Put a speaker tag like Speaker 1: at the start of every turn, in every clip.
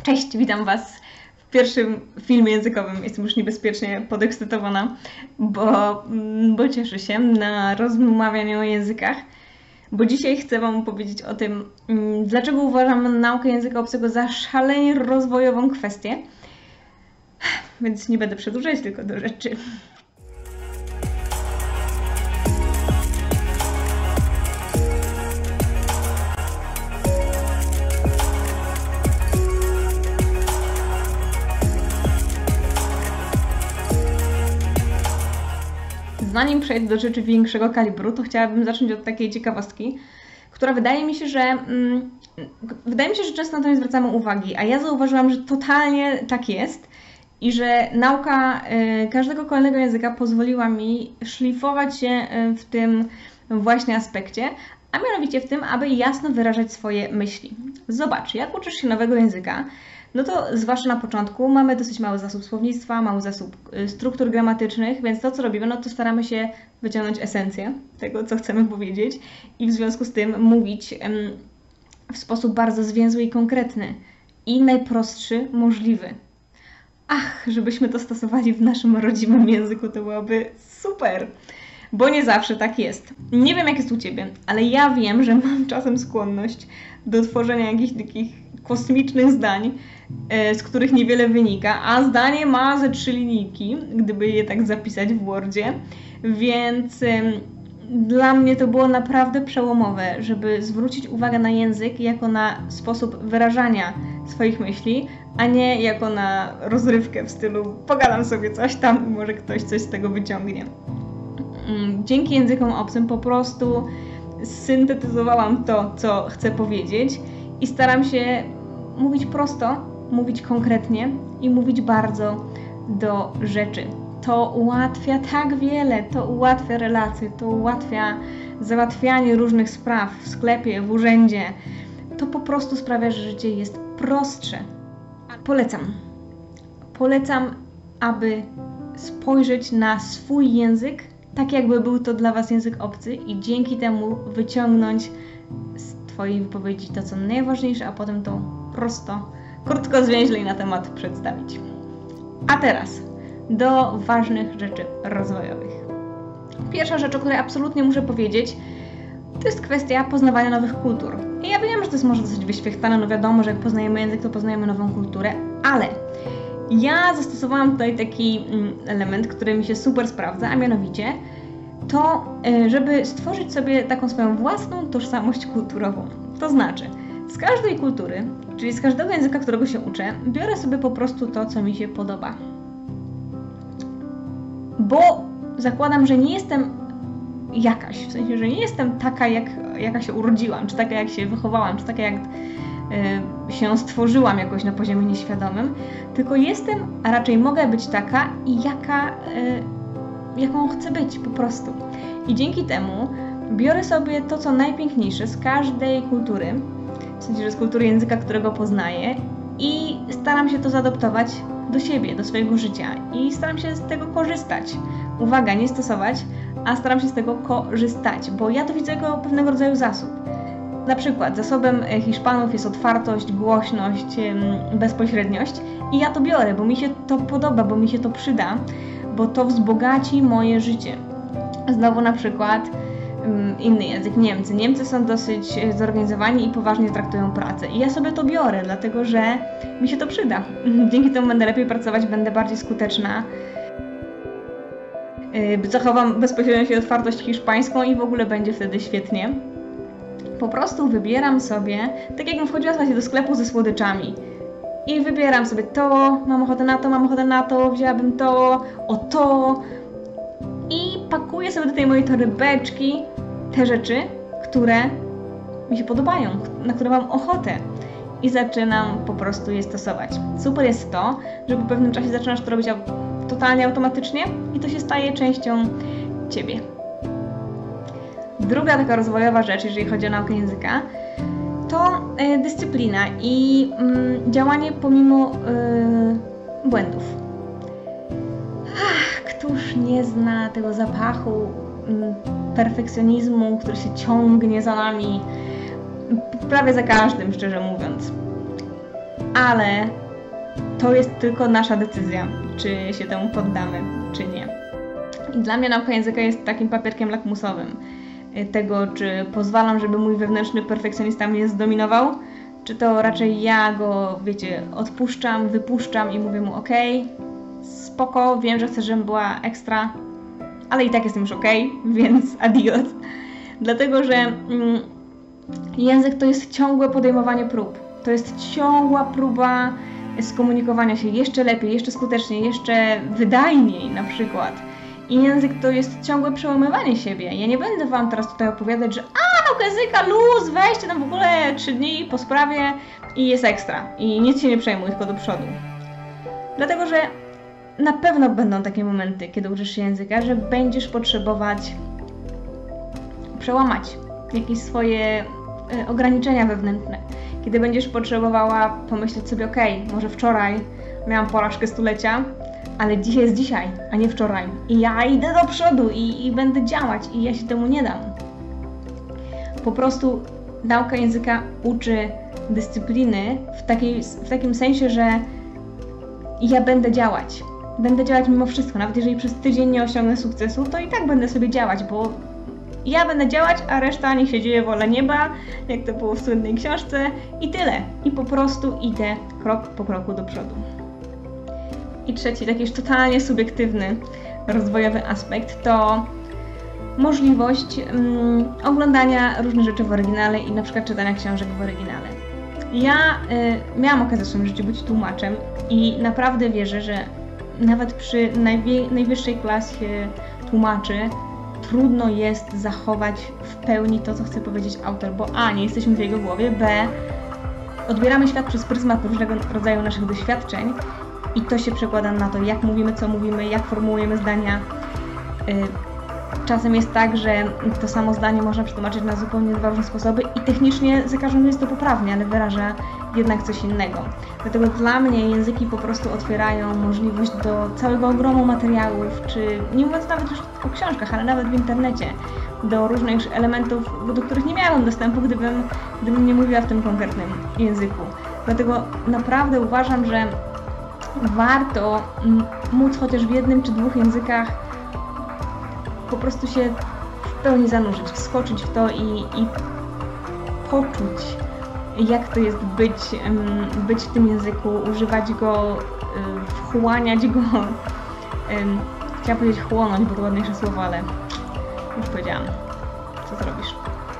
Speaker 1: Cześć, witam Was w pierwszym filmie językowym. Jestem już niebezpiecznie podekscytowana, bo cieszę się na rozmawianie o językach. Bo dzisiaj chcę Wam powiedzieć o tym, dlaczego uważam naukę języka obcego za szalenie rozwojową kwestię. Więc nie będę przedłużać, tylko do rzeczy. Zanim przejdę do rzeczy większego kalibru, to chciałabym zacząć od takiej ciekawostki, która wydaje mi się, że często na to nie zwracamy uwagi, a ja zauważyłam, że totalnie tak jest i że nauka każdego kolejnego języka pozwoliła mi szlifować się w tym właśnie aspekcie, a mianowicie w tym, aby jasno wyrażać swoje myśli. Zobacz, jak uczysz się nowego języka, no to zwłaszcza na początku mamy dosyć mały zasób słownictwa, mały zasób struktur gramatycznych, więc to, co robimy, no to staramy się wyciągnąć esencję tego, co chcemy powiedzieć i w związku z tym mówić w sposób bardzo zwięzły i konkretny i najprostszy możliwy. Ach, żebyśmy to stosowali w naszym rodzimym języku, to byłoby super! Bo nie zawsze tak jest. Nie wiem, jak jest u Ciebie, ale ja wiem, że mam czasem skłonność do tworzenia jakichś takich kosmicznych zdań, z których niewiele wynika, a zdanie ma ze 3 linijki, gdyby je tak zapisać w Wordzie, więc dla mnie to było naprawdę przełomowe, żeby zwrócić uwagę na język jako na sposób wyrażania swoich myśli, a nie jako na rozrywkę w stylu pogadam sobie coś tam i może ktoś coś z tego wyciągnie. Dzięki językom obcym po prostu syntetyzowałam to, co chcę powiedzieć i staram się mówić prosto, mówić konkretnie i mówić bardzo do rzeczy. To ułatwia tak wiele, to ułatwia relacje, to ułatwia załatwianie różnych spraw w sklepie, w urzędzie. To po prostu sprawia, że życie jest prostsze. Polecam, aby spojrzeć na swój język tak, jakby był to dla Was język obcy i dzięki temu wyciągnąć z Twojej wypowiedzi to, co najważniejsze, a potem to prosto, krótko, zwięźle na temat przedstawić. A teraz do ważnych rzeczy rozwojowych. Pierwsza rzecz, o której absolutnie muszę powiedzieć, to jest kwestia poznawania nowych kultur. I ja wiem, że to jest może dosyć wyświechtane, no wiadomo, że jak poznajemy język, to poznajemy nową kulturę, ale ja zastosowałam tutaj taki element, który mi się super sprawdza, a mianowicie to, żeby stworzyć sobie taką swoją własną tożsamość kulturową. To znaczy, z każdej kultury, czyli z każdego języka, którego się uczę, biorę sobie po prostu to, co mi się podoba. Bo zakładam, że nie jestem jakaś, w sensie, że nie jestem taka, jaka się urodziłam, czy taka, jak się wychowałam, czy taka, jak się stworzyłam jakoś na poziomie nieświadomym, tylko jestem, a raczej mogę być taka, jaką chcę być po prostu. I dzięki temu biorę sobie to, co najpiękniejsze z każdej kultury, w sensie, że z kultury języka, którego poznaję, i staram się to zaadoptować do siebie, do swojego życia i staram się z tego korzystać. Uwaga, nie stosować, a staram się z tego korzystać, bo ja to widzę jako pewnego rodzaju zasób. Na przykład zasobem Hiszpanów jest otwartość, głośność, bezpośredniość i ja to biorę, bo mi się to podoba, bo mi się to przyda, bo to wzbogaci moje życie. Znowu na przykład inny język, Niemcy. Niemcy są dosyć zorganizowani i poważnie traktują pracę. I ja sobie to biorę, dlatego że mi się to przyda. Dzięki temu będę lepiej pracować, będę bardziej skuteczna. Zachowam bezpośredniość i otwartość hiszpańską i w ogóle będzie wtedy świetnie. Po prostu wybieram sobie, tak jakbym wchodziła do sklepu ze słodyczami. I wybieram sobie to, mam ochotę na to, wzięłabym to, to. I pakuję sobie do tej mojej torebeczki te rzeczy, które mi się podobają, na które mam ochotę. I zaczynam po prostu je stosować. Super jest to, że po pewnym czasie zaczynasz to robić totalnie automatycznie i to się staje częścią Ciebie. Druga taka rozwojowa rzecz, jeżeli chodzi o naukę języka, to dyscyplina i działanie pomimo błędów. Któż nie zna tego zapachu perfekcjonizmu, który się ciągnie za nami prawie za każdym, szczerze mówiąc. ale to jest tylko nasza decyzja, czy się temu poddamy, czy nie. I dla mnie nauka języka jest takim papierkiem lakmusowym tego, czy pozwalam, żeby mój wewnętrzny perfekcjonista mnie zdominował, czy to raczej ja go, wiecie, odpuszczam, wypuszczam i mówię mu okej, spoko, wiem, że chcę, żebym była ekstra, ale i tak jestem już okej, więc adios. Dlatego, że język to jest ciągłe podejmowanie prób. To jest ciągła próba skomunikowania się jeszcze lepiej, jeszcze skuteczniej, jeszcze wydajniej na przykład. I język to jest ciągłe przełamywanie siebie. Ja nie będę wam teraz tutaj opowiadać, że nauka języka, luz, weźcie tam w ogóle 3 dni po sprawie i jest ekstra. I nic się nie przejmuj, tylko do przodu. Dlatego, że na pewno będą takie momenty, kiedy uczysz się języka, że będziesz potrzebować przełamać jakieś swoje ograniczenia wewnętrzne. Kiedy będziesz potrzebowała pomyśleć sobie, okej, może wczoraj miałam porażkę stulecia, ale dzisiaj jest dzisiaj, a nie wczoraj. I ja idę do przodu i będę działać i ja się temu nie dam. Po prostu nauka języka uczy dyscypliny w takim sensie, że ja będę działać. Będę działać mimo wszystko, nawet jeżeli przez tydzień nie osiągnę sukcesu, to i tak będę sobie działać, bo ja będę działać, a reszta niech się dzieje wola nieba, jak to było w słynnej książce i tyle. I po prostu idę krok po kroku do przodu. I trzeci, taki już totalnie subiektywny, rozwojowy aspekt to możliwość oglądania różnych rzeczy w oryginale i na przykład czytania książek w oryginale. Ja miałam okazję w swoim życiu być tłumaczem i naprawdę wierzę, że nawet przy najwyższej klasie tłumaczy trudno jest zachować w pełni to, co chce powiedzieć autor, bo a, nie jesteśmy w jego głowie, b, odbieramy świat przez pryzmat różnego rodzaju naszych doświadczeń i to się przekłada na to, jak mówimy, co mówimy, jak formułujemy zdania. Czasem jest tak, że to samo zdanie można przetłumaczyć na zupełnie dwa różne sposoby i technicznie za każdym jest to poprawnie, ale wyraża jednak coś innego. Dlatego dla mnie języki po prostu otwierają możliwość do całego ogromu materiałów, czy nie mówiąc nawet już o książkach, ale nawet w internecie, do różnych elementów, do których nie miałam dostępu, gdybym nie mówiła w tym konkretnym języku. Dlatego naprawdę uważam, że warto móc chociaż w jednym czy dwóch językach po prostu się w pełni zanurzyć, wskoczyć w to i poczuć, jak to jest być w tym języku, używać go, wchłaniać go. Chciałam powiedzieć chłonąć, bo to ładniejsze słowo, ale już powiedziałam. Co zrobisz?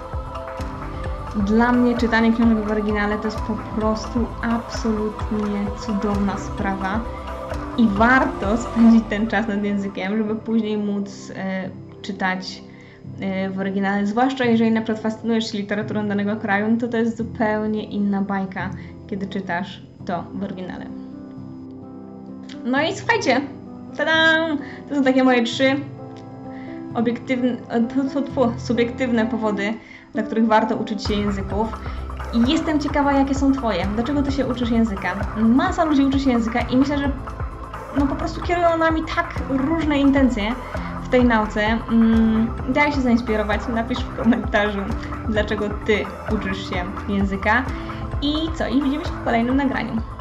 Speaker 1: Dla mnie czytanie książek w oryginale to jest po prostu absolutnie cudowna sprawa i warto spędzić ten czas nad językiem, żeby później móc czytać w oryginale, zwłaszcza jeżeli na przykład fascynujesz się literaturą danego kraju, no to jest zupełnie inna bajka, kiedy czytasz to w oryginale. No i słuchajcie, tadam! To są takie moje 3 subiektywne powody, dla których warto uczyć się języków. I jestem ciekawa, jakie są Twoje. Do czego Ty się uczysz języka? Masa ludzi uczy się języka i myślę, że no po prostu kierują nami tak różne intencje w tej nauce. Daj się zainspirować, napisz w komentarzu, dlaczego Ty uczysz się języka. I co? I widzimy się w kolejnym nagraniu.